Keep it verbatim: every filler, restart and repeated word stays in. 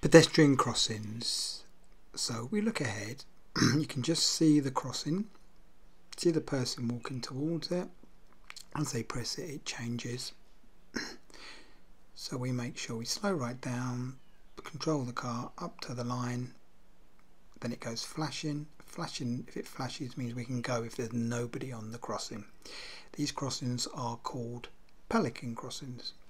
Pedestrian crossings. So we look ahead, you can just see the crossing, see the person walking towards it. As they press it, it changes. So we make sure we slow right down, control the car up to the line, then it goes flashing. Flashing, if it flashes, means we can go if there's nobody on the crossing. These crossings are called Pelican Crossings.